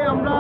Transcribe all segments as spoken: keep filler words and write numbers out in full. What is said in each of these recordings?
আমরা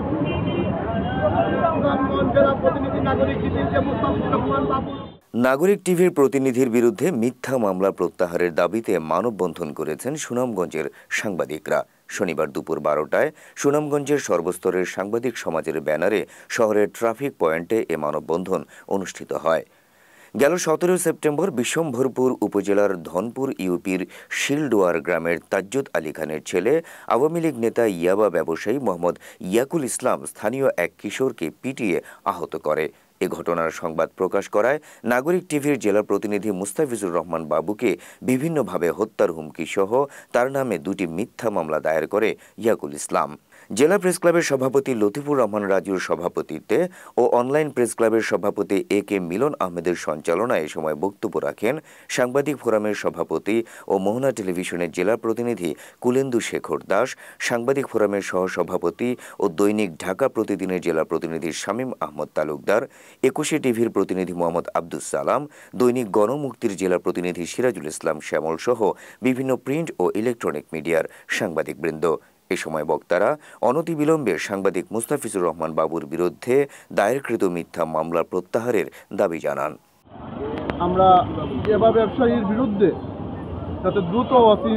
সুনামগঞ্জ জেলা প্রতিনিধি নাগরিক টিভির যে মুস্তাফিজুর রহমান বাবু নাগরিক টিভির প্রতিনিধির বিরুদ্ধে মিথ্যা মামলা প্রত্যাহারের দাবিতে মানববন্ধন করেছেন সুনামগঞ্জের সাংবাদিকরা। শনিবার দুপুর বারোটায় সুনামগঞ্জের সর্বস্তরের সাংবাদিক সমাজের ব্যানারে শহরের ট্রাফিক পয়েন্টে এ মানববন্ধন অনুষ্ঠিত হয়। গেল সতেরো সেপ্টেম্বর বিশ্বম্ভরপুর উপজেলার ধনপুর ইউপির শিলডোয়ার গ্রামের তাজ্জুদ আলী খানের ছেলে আওয়ামী লীগ নেতা ইয়াবা ব্যবসায়ী মোহাম্মদ ইয়াকুল ইসলাম স্থানীয় এক কিশোরকে পিটিয়ে আহত করে। এ ঘটনার সংবাদ প্রকাশ করায় নাগরিক টিভির জেলা প্রতিনিধি মুস্তাফিজুর রহমান বাবুকে বিভিন্নভাবে হত্যার হুমকি সহ তার নামে দুটি মিথ্যা মামলা দায়ের করে ইয়াকুল ইসলাম। জেলা প্রেস ক্লাবের সভাপতি লতিফুর রহমান রাজুর সভাপতিত্বে ও অনলাইন প্রেস ক্লাবের সভাপতি এ কে মিলন আহমেদের সঞ্চালনায় এ সময় বক্তব্য রাখেন সাংবাদিক ফোরামের সভাপতি ও মোহনা টেলিভিশনের জেলা প্রতিনিধি কুলেন্দু শেখর দাস, সাংবাদিক ফোরামের সহসভাপতি ও দৈনিক ঢাকা প্রতিদিনের জেলা প্রতিনিধি শামীম আহমদ তালুকদার, একুশে টিভির প্রতিনিধি মোহাম্মদ আব্দুস সালাম, দৈনিক গণমুক্তির জেলা প্রতিনিধি সিরাজুল ইসলাম শ্যামল সহ বিভিন্ন প্রিন্ট ও ইলেকট্রনিক মিডিয়ার সাংবাদিকবৃন্দ। এ সময় বক্তারা অনতিবিলম্বে সাংবাদিক মুস্তাফিজুর রহমান বাবুর বিরুদ্ধে দায়েরকৃত মিথ্যা মামলা প্রত্যাহারের দাবি জানান। আমরা এবার ব্যবসায়ীর বিরুদ্ধে যাতে দ্রুত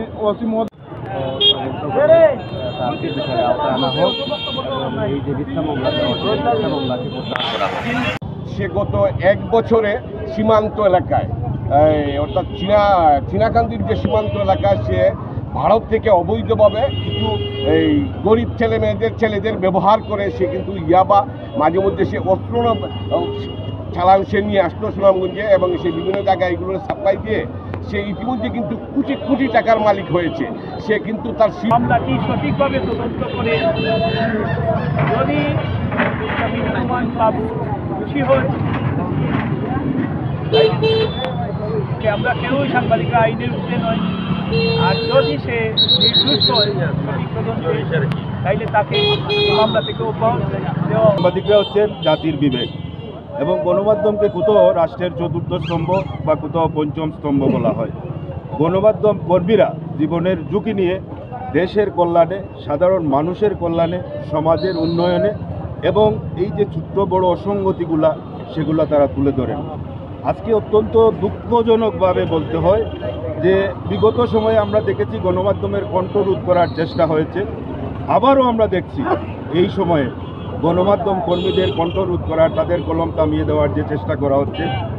সে গত এক বছরে সীমান্ত এলাকায় অর্থাৎ চীনা চীনাকান্দির যে সীমান্ত এলাকায় সে ভারত থেকে অবৈধভাবে কিছু এই গরিব ছেলে মেয়েদের ছেলেদের ব্যবহার করে সে কিন্তু ইয়াবা মাঝে মধ্যে সে অস্ত্র চালান সে নিয়ে আসতো সুনামগঞ্জে এবং সে বিভিন্ন জায়গায় এগুলো সাপ্লাই দিয়ে সে ইতিমধ্যে কিন্তু কোটি কোটি টাকার মালিক হয়েছে। সে কিন্তু তার মামলাটি সঠিকভাবে তদন্ত করে যদি খুশি হয় আমরা কেউই সাংবাদিকরা আইনের উঠতে নয়, আর যদি সে নির্দোষ হয় সঠিক তদন্তে তাইলে তাকে মামলা থেকে অব্যাহতি দেওয়া। সাংবাদিকরা হচ্ছেন জাতির বিবেক এবং গণমাধ্যমকে কোথাও রাষ্ট্রের চতুর্থ স্তম্ভ বা কোথাও পঞ্চম স্তম্ভ বলা হয়। গণমাধ্যম কর্মীরা জীবনের ঝুঁকি নিয়ে দেশের কল্যাণে, সাধারণ মানুষের কল্যাণে, সমাজের উন্নয়নে এবং এই যে ছোট্ট বড় অসঙ্গতিগুলা সেগুলা তারা তুলে ধরেন। আজকে অত্যন্ত দুঃখজনকভাবে বলতে হয় যে বিগত সময়ে আমরা দেখেছি গণমাধ্যমের কণ্ঠরোধ করার চেষ্টা হয়েছে, আবারও আমরা দেখছি এই সময়ে গণমাধ্যম কর্মীদের কণ্ঠরোধ করার, তাদের কলম থামিয়ে দেওয়ার যে চেষ্টা করা হচ্ছে